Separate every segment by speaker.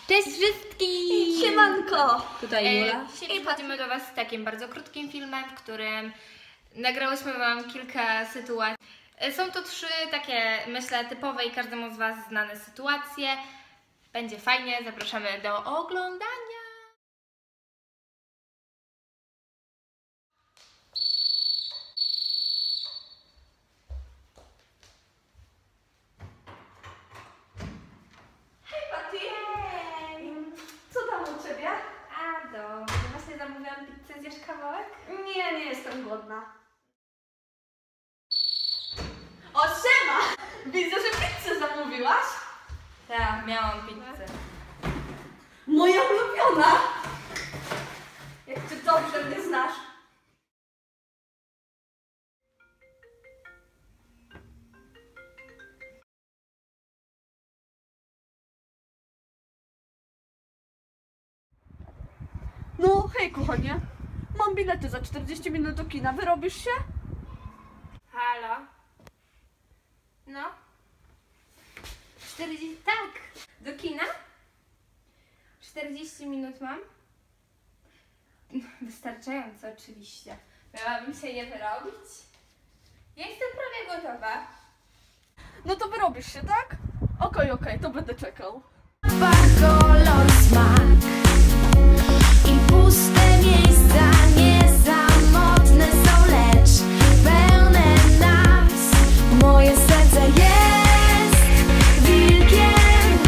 Speaker 1: Cześć wszystkim!
Speaker 2: Siemanko!
Speaker 1: Tutaj Jula. I chodzimy do Was z takim bardzo krótkim filmem, w którym nagrałyśmy Wam kilka sytuacji. Są to 3 takie, myślę, typowe i każdemu z Was znane sytuacje. Będzie fajnie, zapraszamy do oglądania.
Speaker 2: Co tam u Ciebie?
Speaker 1: A dobrze, właśnie zamówiłam pizzę, zjesz kawałek?
Speaker 2: Nie jestem głodna. O, siema! Widzę, że pizzę zamówiłaś.
Speaker 1: Tak, miałam pizzę.
Speaker 2: Moja ulubiona! Jak Ty dobrze mnie znasz. No, hej kochanie. Mam bilety za 40 minut do kina. Wyrobisz się?
Speaker 1: Halo? No? 40... Tak! Do kina? 40 minut mam? Wystarczająco oczywiście. Miałabym się je wyrobić? Ja jestem prawie gotowa.
Speaker 2: No to wyrobisz się, tak? Okej, to będę czekał.
Speaker 3: Kolor, smak i puste miejsca niesamotne są, lecz pełne nas. Moje serce jest wilkiem.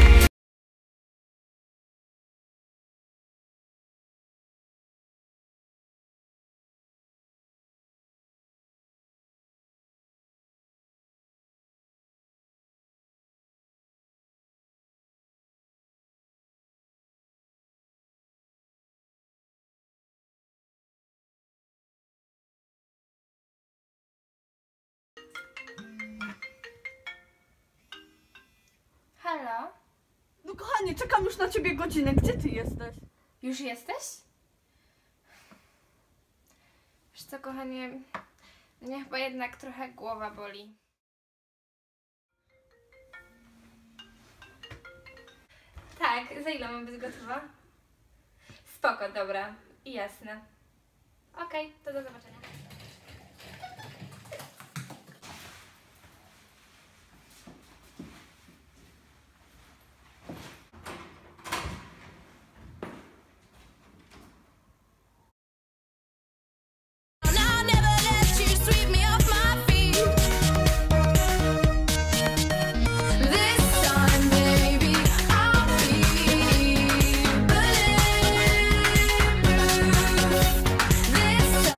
Speaker 1: Halo?
Speaker 2: No kochanie, czekam już na Ciebie godzinę. Gdzie Ty jesteś?
Speaker 1: Już jesteś? Wiesz co, kochanie, mnie chyba jednak trochę głowa boli. Tak, za ile mam być gotowa? Spoko, dobra, i jasne. Okej, to do zobaczenia.
Speaker 3: I'll never let you sweep me off my feet. This time, baby, I'll be bulletproof.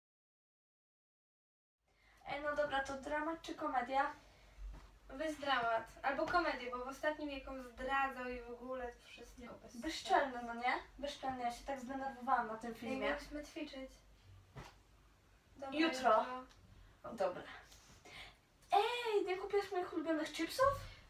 Speaker 2: Ej, no dobra, to dramat czy komedia?
Speaker 1: Weź dramat, albo komedię, bo w ostatnim jak on zdradzał i w ogóle to wszystko bez...
Speaker 2: Bezczelny, no nie? Bezczelny, ja się tak zdenerwowałam na tym
Speaker 1: Ej,
Speaker 2: filmie.
Speaker 1: miałyśmy ćwiczyć. Dobra,
Speaker 2: Jutro. Dobra. Ej, nie kupiłaś moich ulubionych chipsów?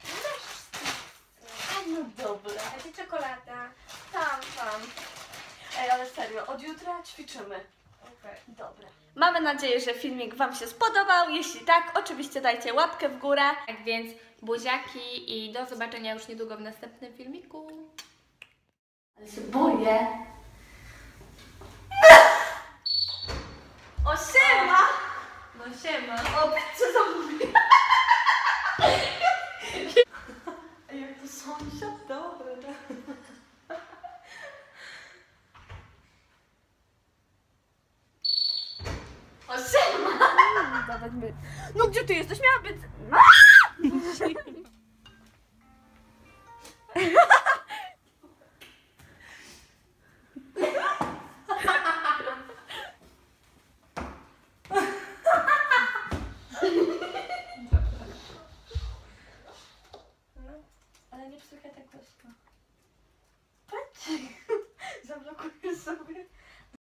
Speaker 2: A no dobra.
Speaker 1: A gdzie czekolada?
Speaker 2: Tam. Ej, ale serio, od jutra ćwiczymy.
Speaker 1: Okej.
Speaker 2: Dobra. Mamy nadzieję, że filmik Wam się spodobał. Jeśli tak, oczywiście dajcie łapkę w górę.
Speaker 1: Tak więc buziaki i do zobaczenia już niedługo w następnym filmiku.
Speaker 2: Ale się boję. O, siema!
Speaker 1: No siema.
Speaker 2: O, pizzę zamówię. Ej, jak to sąsiad? Dobra. O, siema! No gdzie Ty jesteś? Miała być... Ale nie przesłuchaj tak głośno. Patrz! Zablokuję sobie.